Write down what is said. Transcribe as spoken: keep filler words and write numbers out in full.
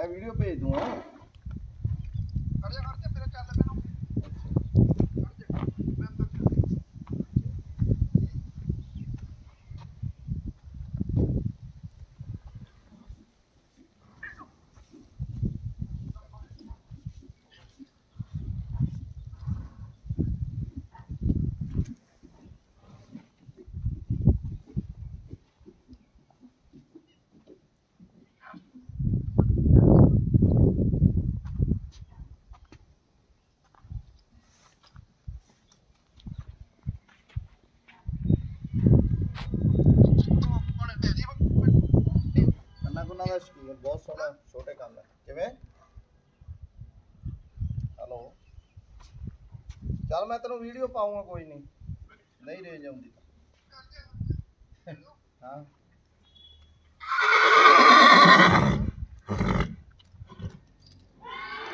मैं वीडियो भेज दूंगा। ਦਾ ਸ਼ਕੀਨ ਬਹੁਤ ਸੋਹਣਾ ਛੋਟੇ ਕੰਮ ਹੈ। ਕਿਵੇਂ ਹੈਲੋ ਚੱਲ ਮੈਂ ਤੈਨੂੰ ਵੀਡੀਓ ਪਾਉਂਗਾ ਕੋਈ ਨਹੀਂ ਨਹੀਂ ਰੇਂਜ ਆਉਂਦੀ ਤਾਂ ਹਾਂ।